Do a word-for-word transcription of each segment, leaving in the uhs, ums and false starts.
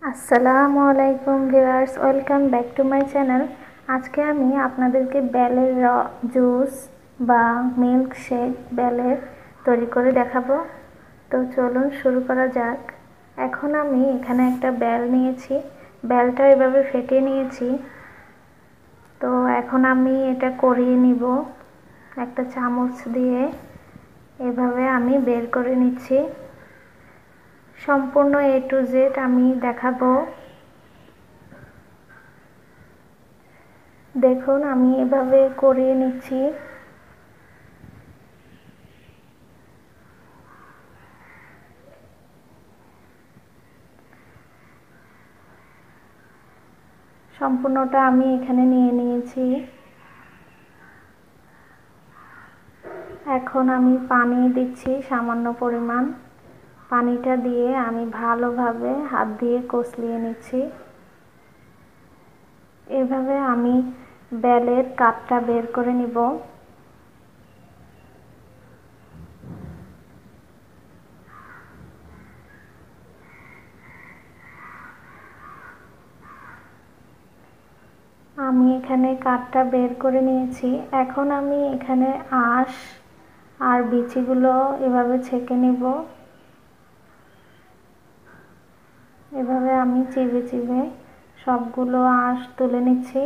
আসসালামু আলাইকুম viewers, welcome back to my channel. আজকে আমি আপনাদেরকে বেলের র জুস বা মিল্ক শেক বেলের তৈরি করে দেখাবো। তো চলুন শুরু করা যাক। এখন আমি এখানে একটা বেল নিয়েছি, বেলটা এভাবে ফেটিয়ে নিয়েছি। তো এখন আমি এটা করিয়ে নিব একটা চামচ দিয়ে, এভাবে আমি বের করে নিচ্ছি। সম্পূর্ণ এ টু জেড আমি দেখাবো। দেখুন আমি এভাবে করিয়ে নিচ্ছি। সম্পূর্ণটা আমি এখানে নিয়ে নিয়েছি। এখন আমি পানি দিচ্ছি সামান্য পরিমাণ। পানিটা দিয়ে আমি ভালোভাবে হাত দিয়ে কষলিয়ে নিচ্ছি। এভাবে আমি বেলের কাপটা বের করে নিব। আমি এখানে কাপটা বের করে নিয়েছি। এখন আমি এখানে আঁশ আর বিচিগুলো এভাবে ছেঁকে নিব। এভাবে আমি চিবে চিবে সবগুলো আঁশ তুলে নিচ্ছি।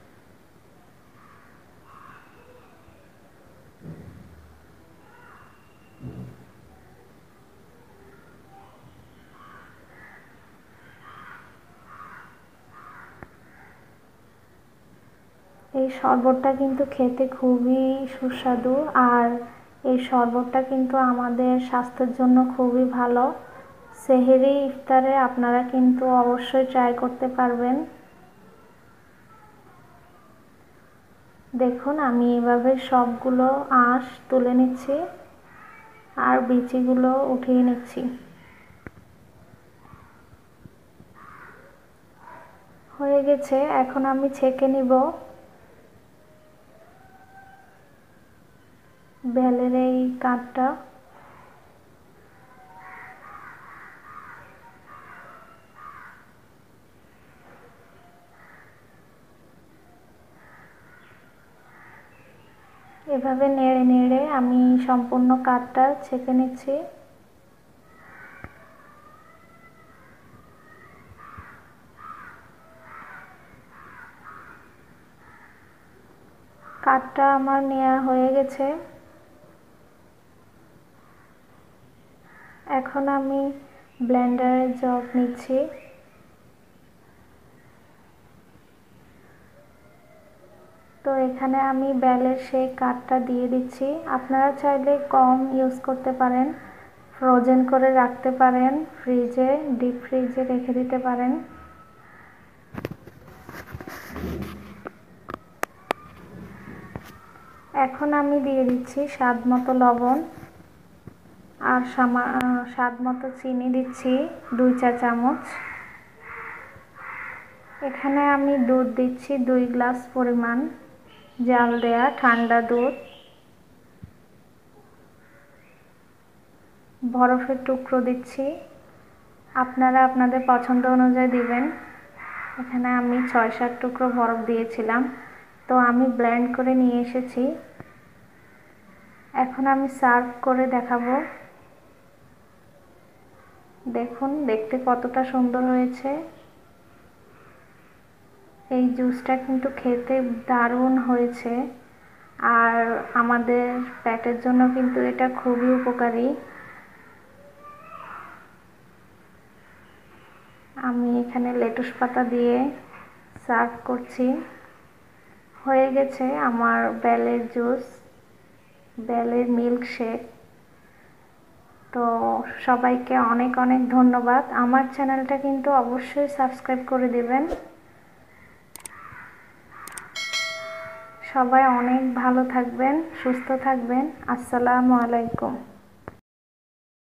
এই শরবতটা কিন্তু খেতে খুবই সুস্বাদু, আর এই শরবতটা কিন্তু আমাদের স্বাস্থ্যের জন্য খুবই ভালো। সেহরি ইফতারে আপনারা কিন্তু অবশ্যই ট্রাই করতে পারবেন। দেখুন আমি এভাবে সবগুলো আঁশ তুলে নিচ্ছি আর বিচিগুলো উঠিয়ে নিচ্ছি। হয়ে গেছে, এখন আমি ছেঁকে নিব বেলের এই কাঠটা। এভাবে নেড়ে নেড়ে আমি সম্পূর্ণ কাঠটা ছেঁকে নিচ্ছি। কাঠটা আমার নেওয়া হয়ে গেছে। এখন আমি ব্লেন্ডারের জগ নিচ্ছি। তো এখানে আমি বেলের সেই কাঠটা দিয়ে দিচ্ছি। আপনারা চাইলে কম ইউজ করতে পারেন, ফ্রোজেন করে রাখতে পারেন, ফ্রিজে ডিপ ফ্রিজে রেখে দিতে পারেন। এখন আমি দিয়ে দিচ্ছি স্বাদ মতো লবণ আর স্বাদ মতো চিনি দিচ্ছি দুই চা চামচ। এখানে আমি দুধ দিচ্ছি দুই গ্লাস পরিমাণ, জাল দেয়া ঠান্ডা দুধ। বরফের টুকরো দিচ্ছি, আপনারা আপনাদের পছন্দ অনুযায়ী দিবেন। এখানে আমি ছয় সাত টুকরো বরফ দিয়েছিলাম। তো আমি ব্লেন্ড করে নিয়ে এসেছি। এখন আমি সার্ভ করে দেখাবো। দেখুন দেখতে কতটা সুন্দর হয়েছে। এই জুসটা কিন্তু খেতে দারুণ হয়েছে, আর আমাদের পেটের জন্য কিন্তু এটা খুবই উপকারী। আমি এখানে লেটুস পাতা দিয়ে সার্ভ করছি। হয়ে গেছে আমার বেলের জুস, বেলের মিল্ক শেক। তো সবাইকে অনেক অনেক ধন্যবাদ। আমার চ্যানেলটা কিন্তু অবশ্যই সাবস্ক্রাইব করে দিবেন। সবাই অনেক ভালো থাকবেন, সুস্থ থাকবেন। আসসালামু আলাইকুম।